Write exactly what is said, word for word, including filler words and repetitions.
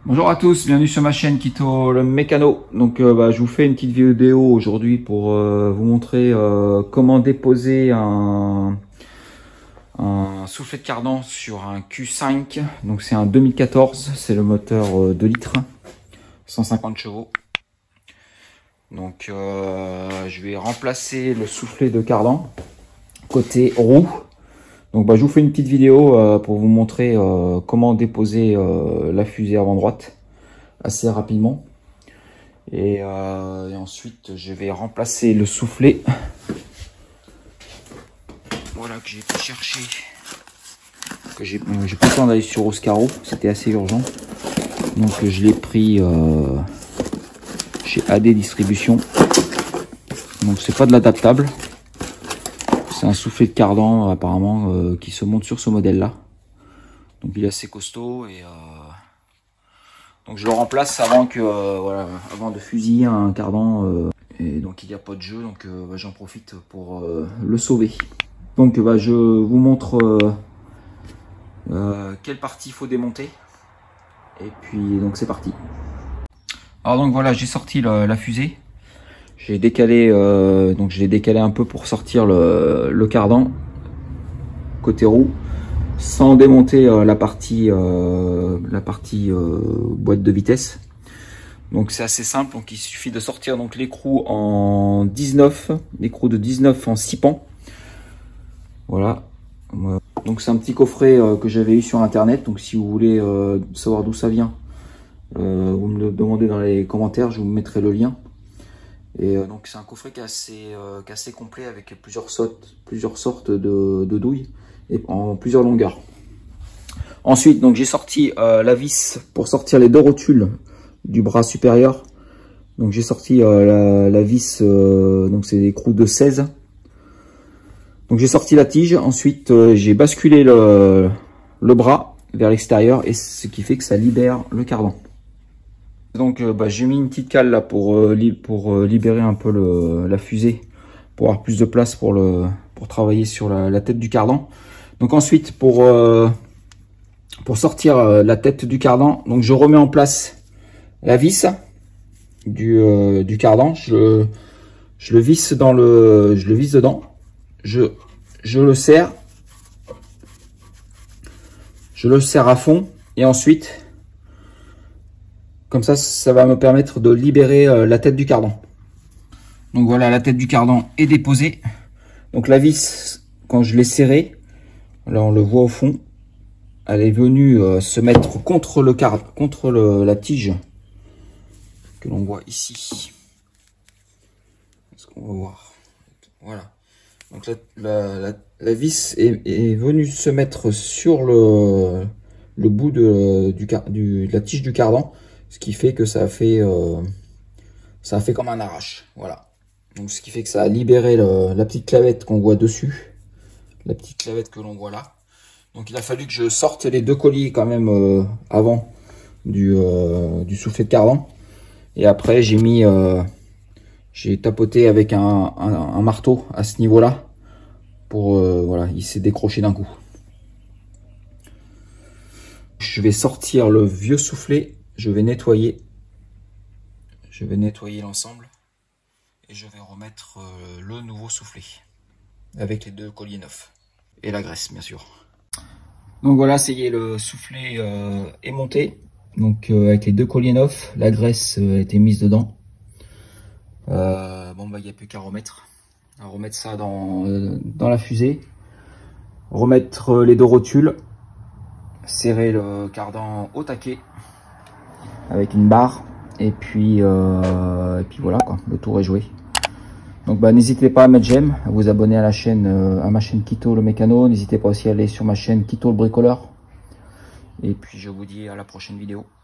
Bonjour à tous, bienvenue sur ma chaîne Kito le mécano. Donc euh, bah, je vous fais une petite vidéo aujourd'hui pour euh, vous montrer euh, comment déposer un, un soufflet de cardan sur un Q cinq. Donc c'est un deux mille quatorze, c'est le moteur euh, deux litres, cent cinquante chevaux. Donc euh, je vais remplacer le soufflet de cardan côté roue. Donc bah, je vous fais une petite vidéo euh, pour vous montrer euh, comment déposer euh, la fusée avant droite assez rapidement. Et, euh, et ensuite je vais remplacer le soufflet. Voilà que j'ai pu chercher. Que j'ai euh, j'ai pas le temps d'aller sur Oscaro, c'était assez urgent. Donc je l'ai pris euh, chez A D Distribution. Donc c'est pas de l'adaptable. C'est un soufflet de cardan apparemment euh, qui se monte sur ce modèle là. Donc il est assez costaud et euh, donc je le remplace avant que euh, voilà, avant de fusiller un cardan euh, et donc il n'y a pas de jeu, donc euh, bah, j'en profite pour euh, le sauver. Donc bah, je vous montre euh, euh, quelle partie il faut démonter et puis donc c'est parti. Alors donc voilà, j'ai sorti la, la fusée. J'ai décalé, euh, donc je l'ai décalé un peu pour sortir le, le cardan côté roue, sans démonter euh, la partie, euh, la partie euh, boîte de vitesse. Donc c'est assez simple. Donc il suffit de sortir donc l'écrou en dix-neuf, l'écrou de dix-neuf en six pans. Voilà. Donc c'est un petit coffret euh, que j'avais eu sur internet. Donc si vous voulez euh, savoir d'où ça vient, euh, vous me le demandez dans les commentaires, je vous mettrai le lien. Et euh, donc c'est un coffret qui est assez, euh, qui est assez complet avec plusieurs sortes, plusieurs sortes de, de douilles et en plusieurs longueurs. Ensuite donc j'ai sorti euh, la vis pour sortir les deux rotules du bras supérieur. Donc j'ai sorti euh, la, la vis, euh, donc c'est l'écrou de seize. Donc j'ai sorti la tige. Ensuite euh, j'ai basculé le, le bras vers l'extérieur et ce qui fait que ça libère le cardan. Donc euh, bah, j'ai mis une petite cale là pour, euh, li pour euh, libérer un peu le, la fusée, pour avoir plus de place pour, le, pour travailler sur la, la tête du cardan. Donc ensuite pour, euh, pour sortir euh, la tête du cardan, donc je remets en place la vis du, euh, du cardan. Je, je le visse dans le, je le visse dedans. Je, je le serre. Je le serre à fond et ensuite comme ça, ça va me permettre de libérer euh, la tête du cardan. Donc voilà, la tête du cardan est déposée. Donc la vis, quand je l'ai serrée, là on le voit au fond, elle est venue euh, se mettre contre le car contre le, la tige que l'on voit ici. Est-ce qu'on va voir? Voilà. Donc la, la, la, la vis est, est venue se mettre sur le, le bout de, du, du, de la tige du cardan. Ce qui fait que ça a fait, euh, ça a fait comme un arrache. Voilà. Donc ce qui fait que ça a libéré le, la petite clavette qu'on voit dessus. La petite clavette que l'on voit là. Donc il a fallu que je sorte les deux colliers quand même euh, avant du, euh, du soufflet de cardan. Et après j'ai mis, euh, j'ai tapoté avec un, un, un marteau à ce niveau-là. Pour, euh, voilà, il s'est décroché d'un coup. Je vais sortir le vieux soufflet. Je vais nettoyer, je vais nettoyer l'ensemble et je vais remettre euh, le nouveau soufflet avec les deux colliers neufs et la graisse bien sûr. Donc voilà, ça y est, le soufflet euh, est monté, donc euh, avec les deux colliers neufs, la graisse euh, a été mise dedans. Euh, bon bah il n'y a plus qu'à remettre, à remettre ça dans, euh, dans la fusée, remettre les deux rotules, serrer le cardan au taquet avec une barre et puis euh, et puis voilà quoi, le tour est joué. Donc bah n'hésitez pas à mettre j'aime, à vous abonner à la chaîne, euh, à ma chaîne Kito le mécano. N'hésitez pas aussi à aller sur ma chaîne Kito le bricoleur. Et puis je vous dis à la prochaine vidéo.